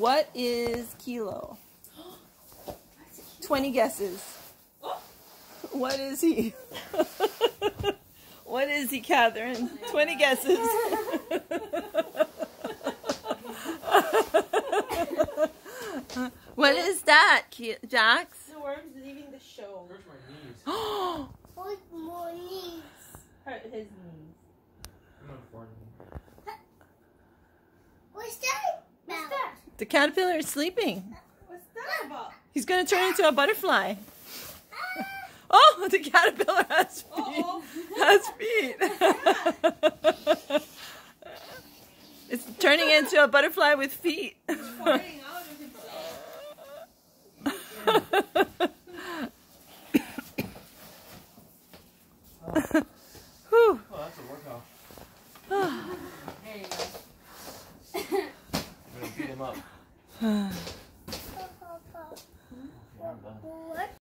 What is Kilo? 20 guesses. What is he? What is he, Catherine? 20 guesses. What is that, Jax? The worm's leaving the show. Hurts my knees. What more knees? Hurt his knees. I'm not farting. What's that? What's that? The caterpillar is sleeping. What's that about? He's going to turn into a butterfly. Oh, the caterpillar has feet. Uh-oh. Has feet. It's turning into a butterfly with feet. He's farting out of himself. Whew. Oh, that's a workout. There you go. I'm gonna beat him up. Papa. Yeah, I'm done. What?